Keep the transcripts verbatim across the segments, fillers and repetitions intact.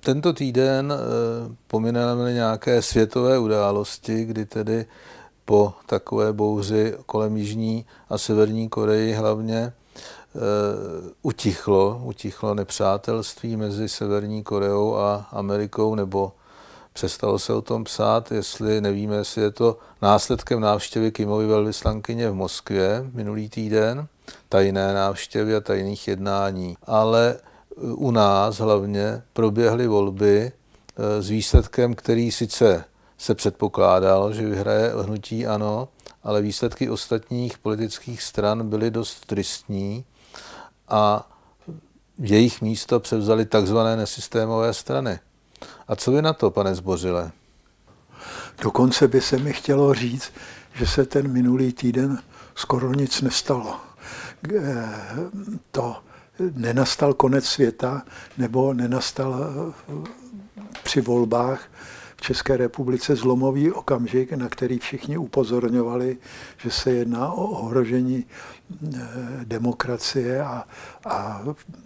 Tento týden pomineme nějaké světové události, kdy tedy po takové bouři kolem Jižní a Severní Koreji hlavně utichlo, utichlo nepřátelství mezi Severní Koreou a Amerikou, nebo přestalo se o tom psát, jestli nevíme, jestli je to následkem návštěvy Kimovy velvyslankyně v Moskvě minulý týden, tajné návštěvy a tajných jednání. Ale u nás hlavně proběhly volby s výsledkem, který sice se předpokládalo, že vyhraje hnutí ANO, ale výsledky ostatních politických stran byly dost tristní a jejich místo převzaly takzvané nesystémové strany. A co vy na to, pane Zbořile? Dokonce by se mi chtělo říct, že se ten minulý týden skoro nic nestalo. To nenastal konec světa, nebo nenastal při volbách v České republice zlomový okamžik, na který všichni upozorňovali, že se jedná o ohrožení demokracie a, a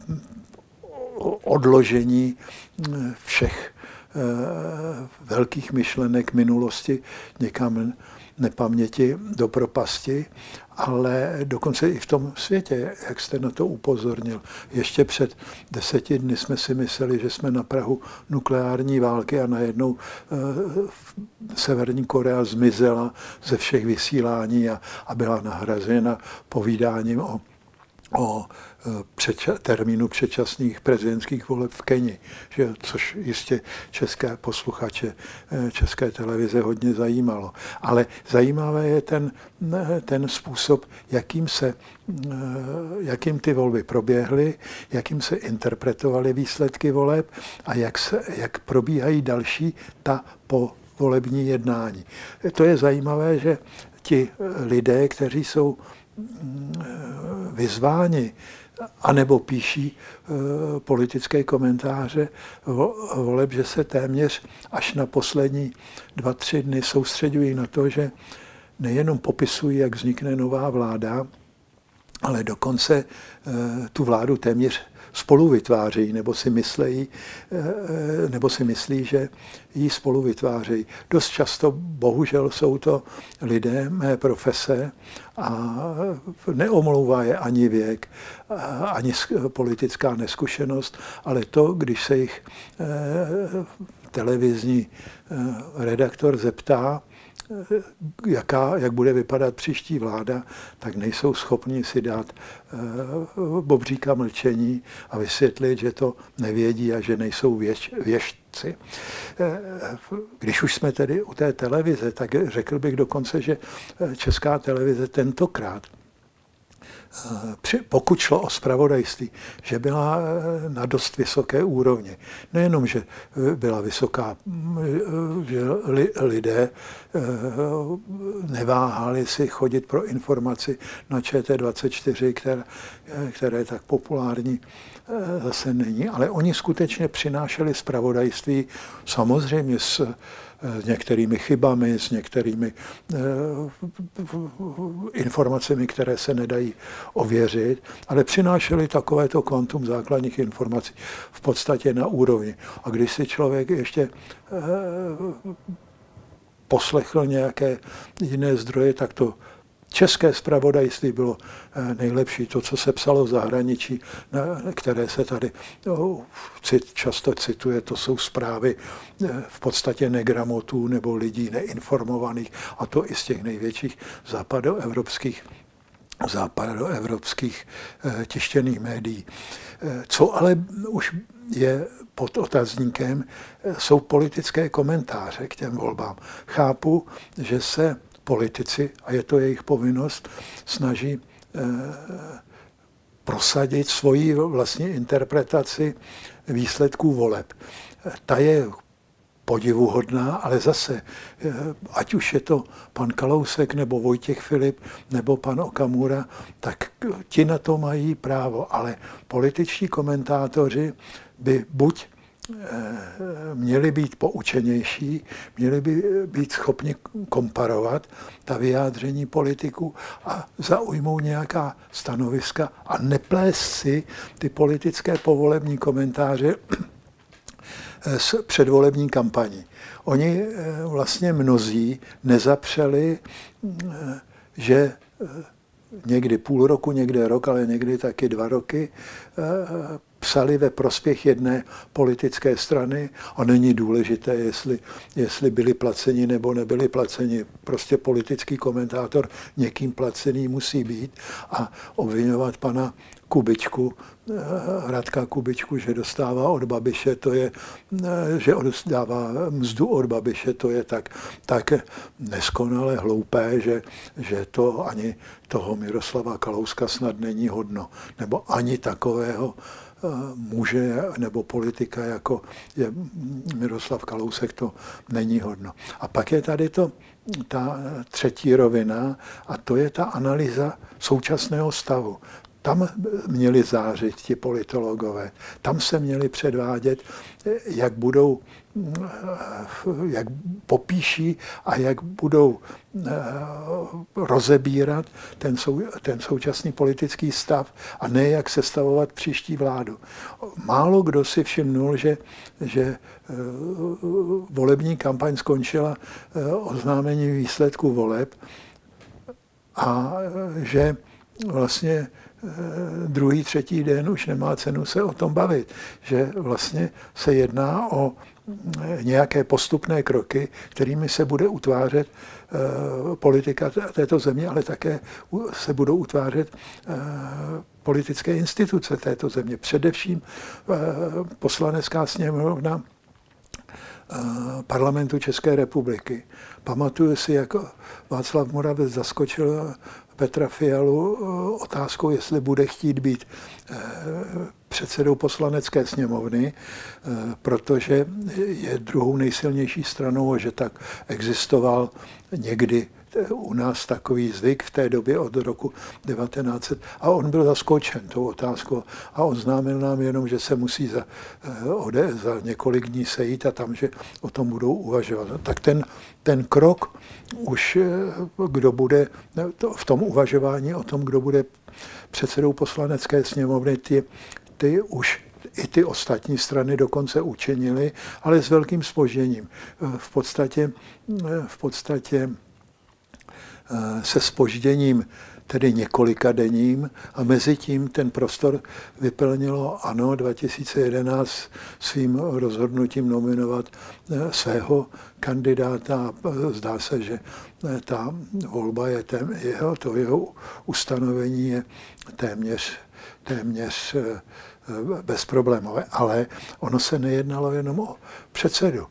odložení všech velkých myšlenek minulosti někam nepaměti do propasti, ale dokonce i v tom světě, jak jste na to upozornil. Ještě před deseti dny jsme si mysleli, že jsme na prahu nukleární války a najednou Severní Korea zmizela ze všech vysílání a, a byla nahrazena povídáním o o předča- termínu předčasných prezidentských voleb v Keni, že, což jistě české posluchače České televize hodně zajímalo. Ale zajímavé je ten, ten způsob, jakým, se, jakým ty volby proběhly, jakým se interpretovaly výsledky voleb a jak, se, jak probíhají další ta povolební jednání. To je zajímavé, že ti lidé, kteří jsou vyzváni, anebo píší e, politické komentáře voleb, že se téměř až na poslední dva, tři dny soustředují na to, že nejenom popisují, jak vznikne nová vláda, ale dokonce e, tu vládu téměř spolu vytvářejí, nebo si myslejí, nebo si myslí, že ji spolu vytvářejí. Dost často, bohužel, jsou to lidé mé profese a neomlouvá je ani věk, ani politická neskušenost, ale to, když se jich televizní redaktor zeptá, Jaká, jak bude vypadat příští vláda, tak nejsou schopni si dát uh, bobříka mlčení a vysvětlit, že to nevědí a že nejsou věž, věžci. Uh, když už jsme tedy u té televize, tak řekl bych dokonce, že Česká televize tentokrát, pokud šlo o zpravodajství, že byla na dost vysoké úrovni. Nejenom, že byla vysoká, že lidé neváhali si chodit pro informaci na Č T dvacet čtyři, které, které tak populární zase není, ale oni skutečně přinášeli zpravodajství samozřejmě s s některými chybami, s některými eh, informacemi, které se nedají ověřit, ale přinášeli takovéto kvantum základních informací v podstatě na úrovni. A když si člověk ještě eh, poslechl nějaké jiné zdroje, tak to české zpravodajství bylo nejlepší. To, co se psalo v zahraničí, které se tady no, často cituje, to jsou zprávy v podstatě negramotů nebo lidí neinformovaných, a to i z těch největších západoevropských západoevropských tištěných médií. Co ale už je pod otazníkem, jsou politické komentáře k těm volbám. Chápu, že se politici, a je to jejich povinnost, snaží eh, prosadit svoji vlastní interpretaci výsledků voleb. Ta je podivuhodná, ale zase, eh, ať už je to pan Kalousek, nebo Vojtěch Filip, nebo pan Okamura, tak ti na to mají právo. Ale političtí komentátoři by buď měli být poučenější, měli by být schopni komparovat ta vyjádření politiků a zaujmout nějaká stanoviska a neplést si ty politické povolební komentáře s předvolební kampaní. Oni vlastně mnozí nezapřeli, že někdy půl roku, někdy rok, ale někdy taky dva roky psali ve prospěch jedné politické strany a není důležité, jestli, jestli byli placeni nebo nebyli placeni. Prostě politický komentátor někým placený musí být a obvinovat pana Kubičku, Radka Kubičku, že dostává od Babiše, to je, že dostává mzdu od Babiše, to je tak, tak neskonale hloupé, že, že to ani toho Miroslava Kalouska snad není hodno. Nebo ani takového muže nebo politika, jako je Miroslav Kalousek, to není hodno. A pak je tady to, ta třetí rovina a to je ta analýza současného stavu. Tam měli zářit ti politologové, tam se měli předvádět, jak budou, jak popíší a jak budou rozebírat ten, sou, ten současný politický stav a ne jak sestavovat příští vládu. Málo kdo si všimnul, že, že volební kampaň skončila oznámení výsledků voleb a že vlastně druhý, třetí den už nemá cenu se o tom bavit, že vlastně se jedná o nějaké postupné kroky, kterými se bude utvářet politika této země, ale také se budou utvářet politické instituce této země. Především Poslanecká sněmovna Parlamentu České republiky. Pamatuju si, jak Václav Moravec zaskočil Petra Fialu otázkou, jestli bude chtít být předsedou Poslanecké sněmovny, protože je druhou nejsilnější stranou a že tak existoval někdy u nás takový zvyk v té době od roku devatenáct set. A on byl zaskočen tou otázkou a oznámil nám jenom, že se musí za, ode, za několik dní sejít a tam, že o tom budou uvažovat. Tak ten, ten krok už, kdo bude v tom uvažování o tom, kdo bude předsedou Poslanecké sněmovny, ty, ty už i ty ostatní strany dokonce učinily, ale s velkým zpožděním. V podstatě, v podstatě se zpožděním, tedy několika denním, a mezi tím ten prostor vyplnilo ANO dva tisíce jedenáct svým rozhodnutím nominovat svého kandidáta. Zdá se, že ta volba je tém, jeho, to jeho ustanovení je téměř, téměř bezproblémové, ale ono se nejednalo jenom o předsedu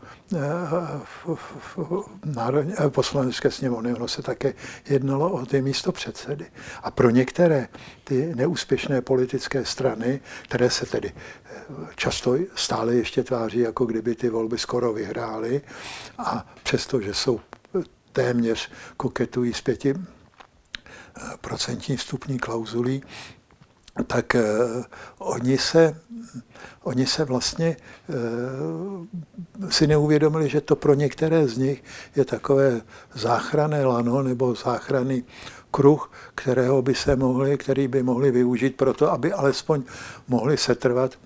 Národní Poslanecké sněmovny, ono se také jednalo o ty místopředsedy. A pro některé ty neúspěšné politické strany, které se tedy často stále ještě tváří, jako kdyby ty volby skoro vyhrály, a přestože jsou téměř koketují s pěti procentní vstupní klauzulí, tak uh, oni, se, oni se vlastně uh, si neuvědomili, že to pro některé z nich je takové záchranné lano nebo záchranný kruh, kterého by se mohli, který by mohli využít pro to, aby alespoň mohli setrvat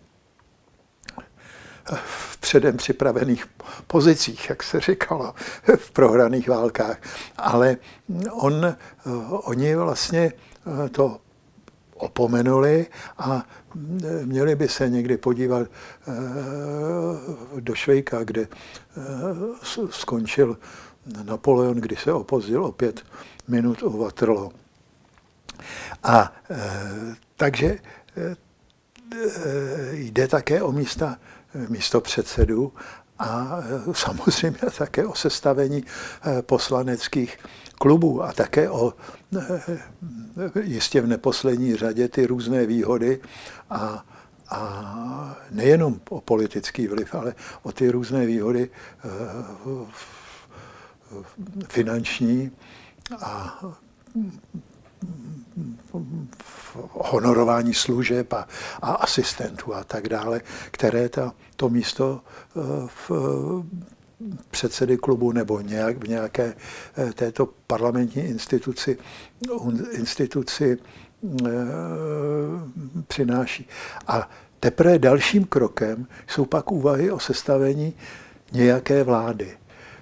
v předem připravených pozicích, jak se říkalo, v prohraných válkách. Ale on, uh, oni vlastně uh, to opomenuli a měli by se někdy podívat do Švejka, kde skončil Napoleon, kdy se opozdil o pět minut o Waterloo. A takže jde také o místa místopředsedů a samozřejmě také o sestavení poslaneckých klubů a také o jistě v neposlední řadě ty různé výhody a, a nejenom o politický vliv, ale o ty různé výhody finanční a honorování služeb a, a asistentů a tak dále, které ta, to místo v předsedy klubu nebo nějak v nějaké této parlamentní instituci, instituci e, přináší. A Teprve dalším krokem jsou pak úvahy o sestavení nějaké vlády.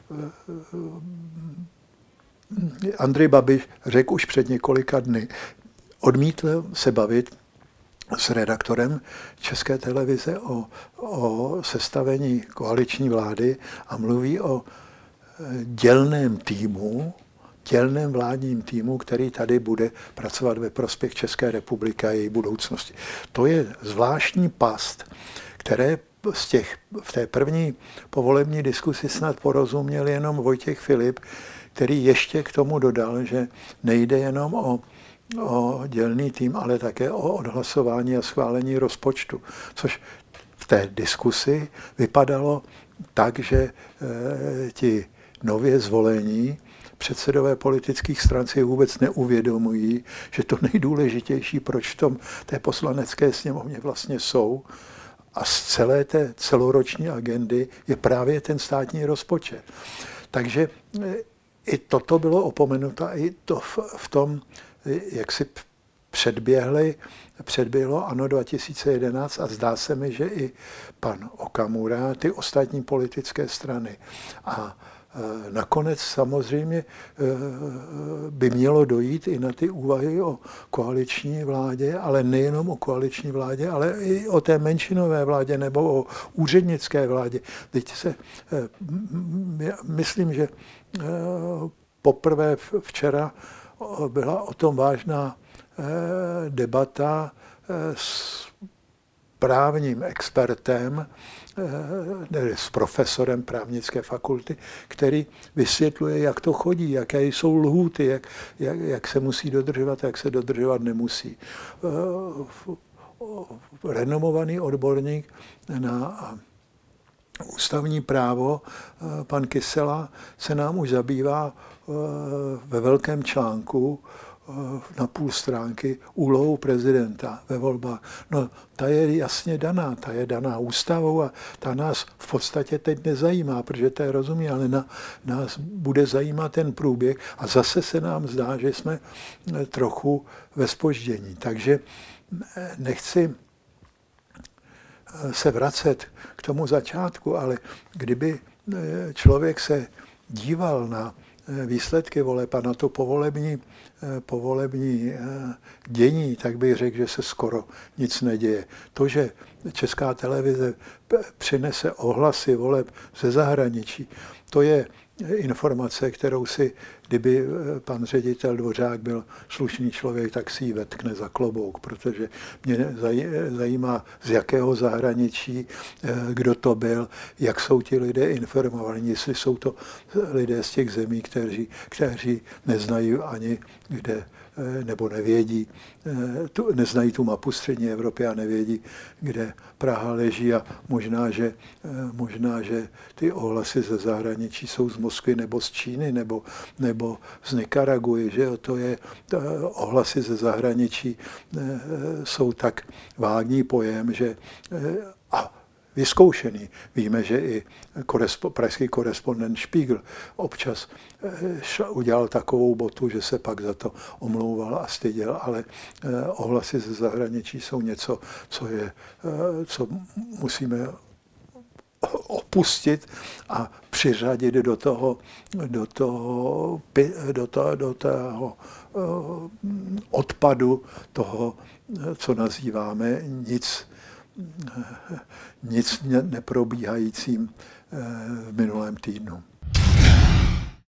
Andrej Babiš řekl už před několika dny, odmítl se bavit s redaktorem České televize o, o sestavení koaliční vlády a mluví o dělném týmu, dělném vládním týmu, který tady bude pracovat ve prospěch České republiky a její budoucnosti. To je zvláštní past, které z těch, v té první povolební diskusi snad porozuměl jenom Vojtěch Filip, který ještě k tomu dodal, že nejde jenom o, o dělný tým, ale také o odhlasování a schválení rozpočtu. Což v té diskusi vypadalo tak, že e, ti nově zvolení předsedové politických stran si vůbec neuvědomují, že to nejdůležitější, proč v tom té poslanecké sněmovně vlastně jsou, a z celé té celoroční agendy je právě ten státní rozpočet. Takže i toto bylo opomenuto, i to v, v tom, jak si předběhli, předběhlo ANO dva tisíce jedenáct a zdá se mi, že i pan Okamura, ty ostatní politické strany. A nakonec samozřejmě by mělo dojít i na ty úvahy o koaliční vládě, ale nejenom o koaliční vládě, ale i o té menšinové vládě nebo o úřednické vládě. Teď se, myslím, že poprvé včera byla o tom vážná debata s právním expertem, s profesorem právnické fakulty, který vysvětluje, jak to chodí, jaké jsou lhůty, jak, jak, jak se musí dodržovat, jak se dodržovat nemusí. Renomovaný odborník na ústavní právo, pan Kysela, se nám už zabývá ve velkém článku na půl stránky úlohou prezidenta ve volbách. No, ta je jasně daná, ta je daná ústavou a ta nás v podstatě teď nezajímá, protože to je rozumí, ale na, nás bude zajímat ten průběh a zase se nám zdá, že jsme trochu ve zpoždění. Takže nechci se vracet k tomu začátku, ale kdyby člověk se díval na výsledky voleb a na to povolební, povolební dění, tak bych řekl, že se skoro nic neděje. To, že Česká televize přinese ohlasy voleb ze zahraničí, to je informace, kterou si, kdyby pan ředitel Dvořák byl slušný člověk, tak si ji vetkne za klobouk, protože mě zajímá, z jakého zahraničí, kdo to byl, jak jsou ti lidé informovaní, jestli jsou to lidé z těch zemí, kteří, kteří neznají ani kde, nebo nevědí, tu, neznají tu mapu střední Evropy a nevědí, kde Praha leží a možná, že, možná, že ty ohlasy ze zahraničí jsou z Moskvy nebo z Číny nebo, nebo z Nikaraguji, že to je, ohlasy ze zahraničí jsou tak vágní pojem, že a vyzkoušený. Víme, že i korespo, pražský korespondent Spiegel občas udělal takovou botu, že se pak za to omlouval a styděl, ale ohlasy ze zahraničí jsou něco, co, je, co musíme opustit a přiřadit do toho, do toho, do toho, do toho odpadu toho, co nazýváme nic, nic neprobíhajícím v minulém týdnu.